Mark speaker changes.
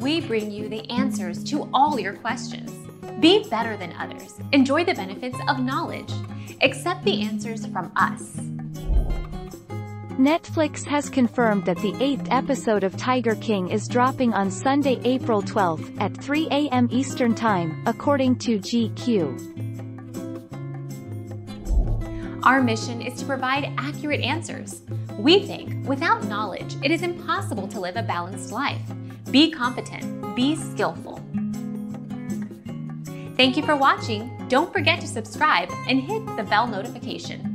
Speaker 1: we bring you the answers to all your questions. Be better than others. Enjoy the benefits of knowledge. Accept the answers from us.
Speaker 2: Netflix has confirmed that the 8th episode of Tiger King is dropping on Sunday, April 12th, at 3 a.m. Eastern Time, according to GQ.
Speaker 1: Our mission is to provide accurate answers. We think, without knowledge, it is impossible to live a balanced life. Be competent. Be skillful. Thank you for watching. Don't forget to subscribe and hit the bell notification.